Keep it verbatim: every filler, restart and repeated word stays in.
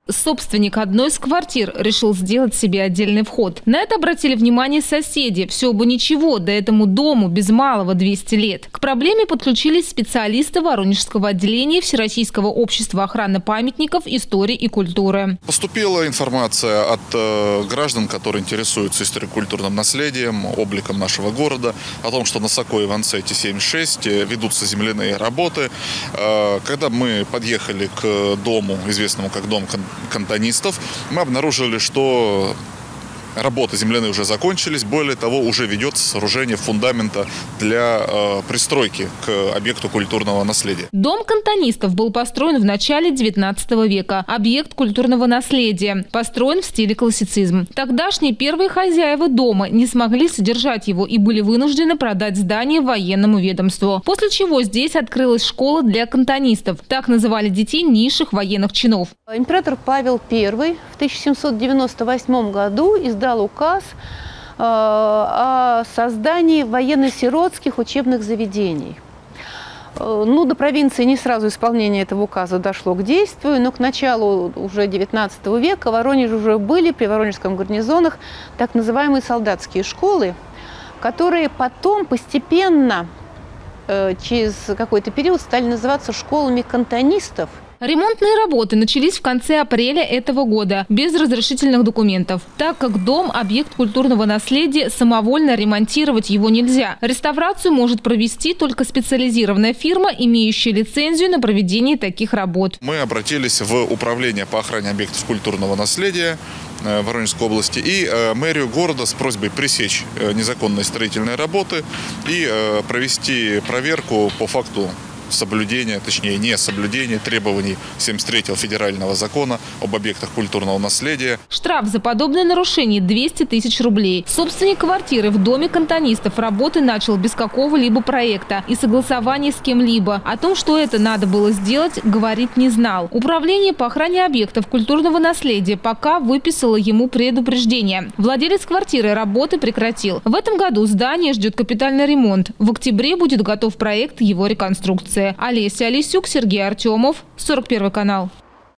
Собственник одной из квартир решил сделать себе отдельный вход. На это обратили внимание соседи. Все бы ничего, да этому дому без малого двести лет. К проблеме подключились специалисты Воронежского отделения Всероссийского общества охраны памятников, истории и культуры. Поступила информация от э, граждан, которые интересуются историко-культурным наследием, обликом нашего города, о том, что на Сокой Иванцете семьдесят шесть ведутся земляные работы. Э, когда мы подъехали к дому, известному как дом кантонистов, мы обнаружили, что работы земляные уже закончились. Более того, уже ведется сооружение фундамента для э, пристройки к объекту культурного наследия. Дом кантонистов был построен в начале девятнадцатого века. Объект культурного наследия. Построен в стиле классицизм. Тогдашние первые хозяева дома не смогли содержать его и были вынуждены продать здание военному ведомству. После чего здесь открылась школа для кантонистов. Так называли детей низших военных чинов. Император Павел Первый в тысяча семьсот девяносто восьмом году издал указ э, о создании военно-сиротских учебных заведений. Э, ну, до провинции не сразу исполнение этого указа дошло к действию, но к началу уже девятнадцатого века в Воронеже уже были при воронежском гарнизонах так называемые солдатские школы, которые потом постепенно, э, через какой-то период, стали называться школами кантонистов. Ремонтные работы начались в конце апреля этого года без разрешительных документов. Так как дом – объект культурного наследия, самовольно ремонтировать его нельзя. Реставрацию может провести только специализированная фирма, имеющая лицензию на проведение таких работ. Мы обратились в управление по охране объектов культурного наследия Воронежской области и э, мэрию города с просьбой пресечь э, незаконные строительные работы и э, провести проверку по факту соблюдения, точнее не соблюдения требований семьдесят третьего федерального закона об объектах культурного наследия. Штраф за подобное нарушение двести тысяч рублей. Собственник квартиры в доме кантонистов работы начал без какого-либо проекта и согласования с кем-либо. О том, что это надо было сделать, говорить не знал. Управление по охране объектов культурного наследия пока выписало ему предупреждение. Владелец квартиры работы прекратил. В этом году здание ждет капитальный ремонт. В октябре будет готов проект его реконструкции. Олеся Олесюк, Сергей Артемов, сорок первый канал.